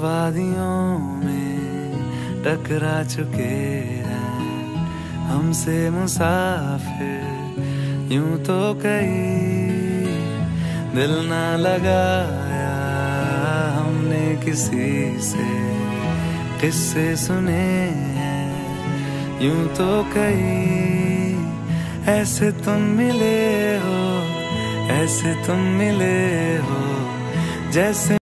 वादियों में टकरा चुके हैं हमसे मुसाफिर। यूं तो कहीं दिल ना लगाया हमने किसी से, किस्से सुने हैं यूं तो कहीं। ऐसे तुम मिले हो, ऐसे तुम मिले हो जैसे